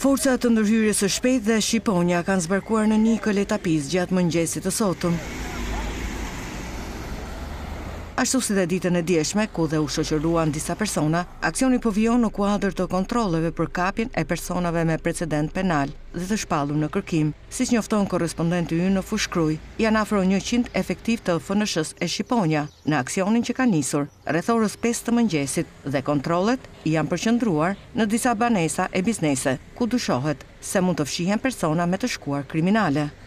Forca të Ndërhyrjes së Shpejtë dhe Shqiponja kanë zbarkuar në Nikël e Tapizë gjatë mëngjesit të sotëm. Ashtu si dhe ditën e djeshme, ku dhe u shoqëruan disa persona, aksioni po vijon në kuadër të kontrolleve për kapjen e personave me precedent penal dhe të shpallur në kërkim. Siç njofton korrespondenti ynë në Fushkruj, janë afro 100 efektiv të FNSH e Shqiponja në aksionin që ka nisur rreth orës 5 të mëngjesit dhe kontrollet janë përqendruar në disa banesa e biznese, ku dyshohet se mund të fshihen persona me të shkuar kriminale.